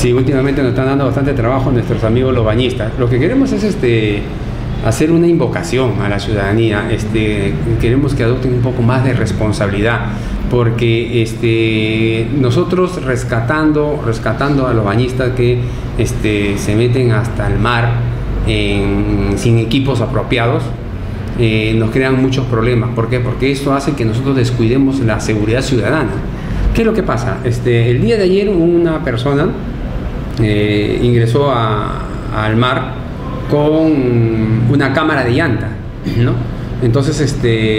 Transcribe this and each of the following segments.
Sí, últimamente nos están dando bastante trabajo nuestros amigos los bañistas. Lo que queremos es hacer una invocación a la ciudadanía. Queremos que adopten un poco más de responsabilidad, porque nosotros rescatando a los bañistas que se meten hasta el mar sin equipos apropiados, nos crean muchos problemas. ¿Por qué? Porque esto hace que nosotros descuidemos la seguridad ciudadana. ¿Qué es lo que pasa? El día de ayer una persona ingresó al mar con una cámara de llanta, ¿no? Entonces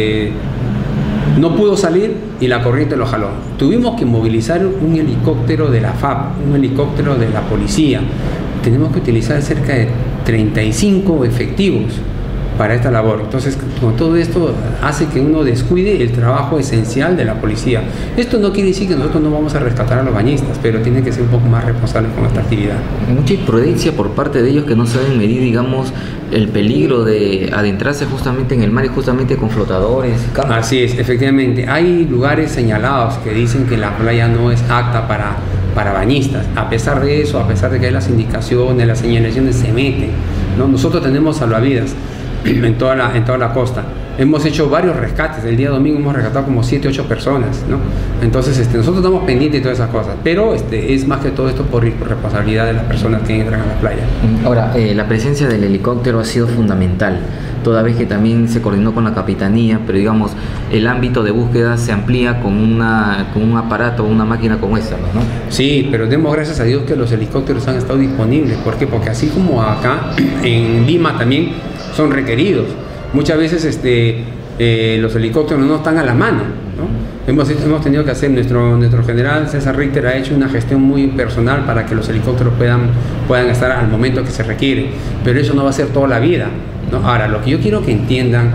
no pudo salir y la corriente lo jaló. Tuvimos que movilizar un helicóptero de la FAP, un helicóptero de la policía. Tenemos que utilizar cerca de 35 efectivos para esta labor. Entonces, con todo esto hace que uno descuide el trabajo esencial de la policía. Esto no quiere decir que nosotros no vamos a rescatar a los bañistas, pero tienen que ser un poco más responsables con esta actividad. Mucha imprudencia por parte de ellos que no saben medir, digamos, el peligro de adentrarse justamente en el mar y justamente con flotadores. Cámaras. Así es, efectivamente. Hay lugares señalados que dicen que la playa no es apta para bañistas. A pesar de eso, a pesar de que hay las indicaciones, las señalizaciones, se meten, ¿no? Nosotros tenemos salvavidas en toda la costa. Hemos hecho varios rescates. El día domingo hemos rescatado como 7, 8 personas, ¿no? Entonces nosotros estamos pendientes de todas esas cosas, pero es más que todo esto por responsabilidad de las personas que entran a la playa. Ahora, la presencia del helicóptero ha sido fundamental, toda vez que también se coordinó con la capitanía, pero digamos, el ámbito de búsqueda se amplía con un aparato, una máquina como esta, ¿no? Sí, pero demos gracias a Dios que los helicópteros han estado disponibles. ¿Por qué? Porque así como acá en Lima también son requeridos. Muchas veces los helicópteros no están a la mano, ¿no? Hemos tenido que hacer, nuestro general César Richter ha hecho una gestión muy personal para que los helicópteros puedan estar al momento que se requiere, pero eso no va a ser toda la vida, ¿no? Ahora, lo que yo quiero que entiendan,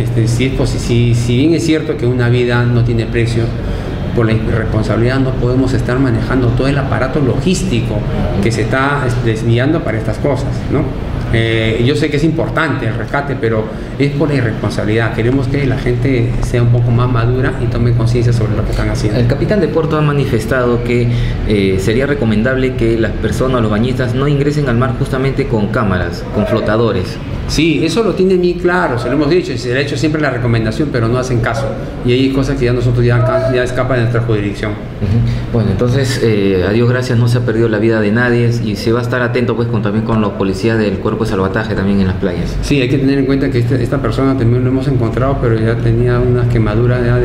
si bien es cierto que una vida no tiene precio, por la irresponsabilidad no podemos estar manejando todo el aparato logístico que se está desviando para estas cosas, ¿no? Yo sé que es importante el rescate, pero es por la irresponsabilidad. Queremos que la gente sea un poco más madura y tome conciencia sobre lo que están haciendo. El capitán de puerto ha manifestado que sería recomendable que las personas, los bañistas, no ingresen al mar justamente con cámaras, con flotadores. Sí, eso lo tiene muy claro, se lo hemos dicho, y se le ha hecho siempre la recomendación, pero no hacen caso. Y hay cosas que ya nosotros ya escapan de nuestra jurisdicción. Bueno, entonces, a Dios gracias, no se ha perdido la vida de nadie y se va a estar atento pues también con los policías del cuerpo de salvataje también en las playas. Sí, hay que tener en cuenta que esta persona también lo hemos encontrado, pero ya tenía unas quemaduras ya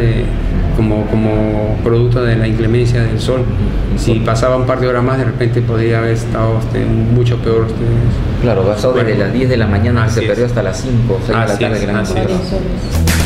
como producto de la inclemencia del sol. Si pasaba un par de horas más, de repente podría haber estado mucho peor. Claro, pasó desde las 10 de la mañana, se perdió hasta las 5 o 6 de la tarde. Así es.